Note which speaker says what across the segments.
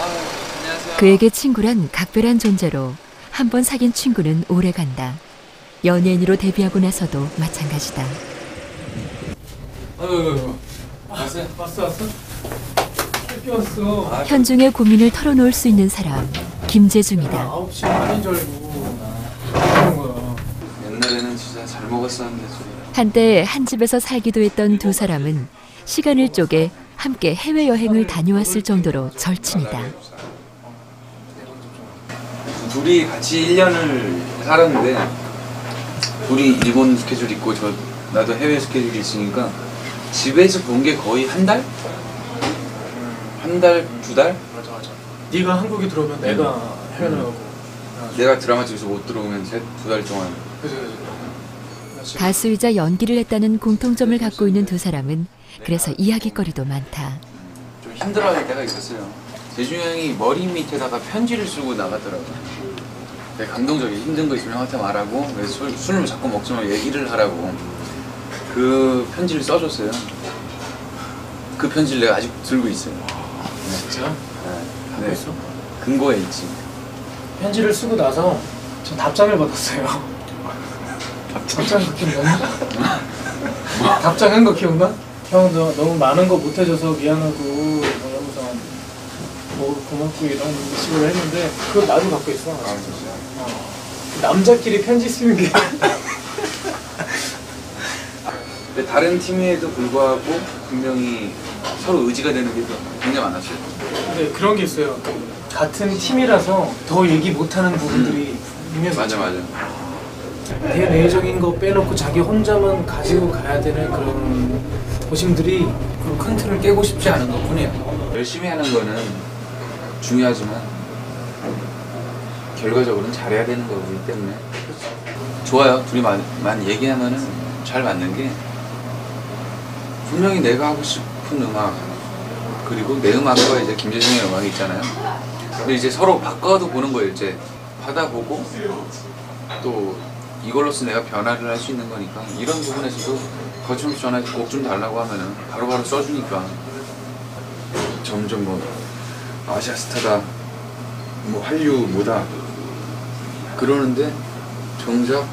Speaker 1: 안녕하세요.
Speaker 2: 그에게 친구란 각별한 존재로 한 번 사귄 친구는 오래간다. 연예인으로 데뷔하고 나서도 마찬가지다.
Speaker 1: 왔어. 왔어.
Speaker 2: 현중의 고민을 털어놓을 수 있는 사람, 김재중이다.
Speaker 1: 9시 반인 줄 알고 그런 거야.
Speaker 3: 옛날에는 진짜 잘 먹었었는데.
Speaker 2: 한때 한 집에서 살기도 했던 두 사람은 시간을 쪼개 함께 해외여행을 다녀왔을 정도로 절친이다.
Speaker 3: 둘이 같이 1년을 살았는데 둘이 일본 스케줄 있고 나도 해외 스케줄이 있으니까 집에서 본 게 거의 한 달? 한 달, 두 달?
Speaker 1: 맞아. 네가 한국에 들어오면 내가 해외 나가고
Speaker 3: 내가 드라마 찍어서 못 들어오면 두 달 동안.
Speaker 1: 그치.
Speaker 2: 가수이자 연기를 했다는 공통점을 갖고 있는 두 사람은 그래서 이야깃거리도 많다.
Speaker 3: 좀 힘들어할 때가 있었어요. 재중이 형이 머리 밑에다가 편지를 쓰고 나가더라고요. 되게 감동적이야. 힘든 거 있으면 형한테 말하고 왜 술을 자꾸 먹지 마 얘기를 하라고. 그 편지를 써줬어요. 그 편지를 내가 아직 들고 있어요.
Speaker 1: 진짜?
Speaker 3: 네.
Speaker 1: 갖고 있어?
Speaker 3: 근거에 있지.
Speaker 1: 편지를 쓰고 나서 전 답장을 받았어요. 답장 그 기억나? 답장한 거 기억나? 형 너 너무 많은 거 못 해줘서 미안하고 이러면서 뭐 고맙고 이런 식으로 했는데 그걸 나도 갖고 있어. 남자끼리 편지 쓰는 게
Speaker 3: 근데 다른 팀에도 불구하고 분명히 서로 의지가 되는 게 굉장히 많았어요.
Speaker 1: 근데 그런 게 있어요. 같은 팀이라서 더 얘기 못하는 부분들이 분명히
Speaker 3: 맞아.
Speaker 1: 대내적인 거 빼놓고 자기 혼자만 가지고 가야 되는 그런 고심들이
Speaker 3: 그 큰 틀을 깨고 싶지 않은 것 뿐이에요. 열심히 하는 거는 중요하지만 결과적으로는 잘해야 되는 거기 때문에 좋아요. 둘이 많이 얘기하면은 잘 맞는 게 분명히 내가 하고 싶은 음악 그리고 내 음악과 이제 김재중의 음악이 있잖아요. 근데 이제 서로 바꿔도 보는 거예요. 이제 받아보고 또 이걸로써 내가 변화를 할 수 있는 거니까 이런 부분에서도 거침없이 전화해서 곡 좀 달라고 하면은 바로바로 써주니까 점점 뭐 아시아스타다 뭐 한류 뭐다 그러는데 정작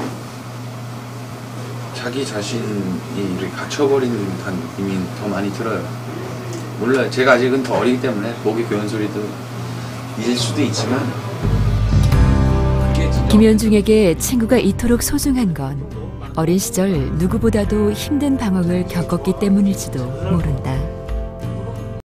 Speaker 3: 자기 자신이 이렇게 갇혀버린 듯한 느낌이 더 많이 들어요. 몰라요. 제가 아직은 더 어리기 때문에 목의 교훈 소리도 잊을 수도 있지만
Speaker 2: 김현중에게 친구가 이토록 소중한 건 어린 시절 누구보다도 힘든 방황을 겪었기 때문일지도 모른다.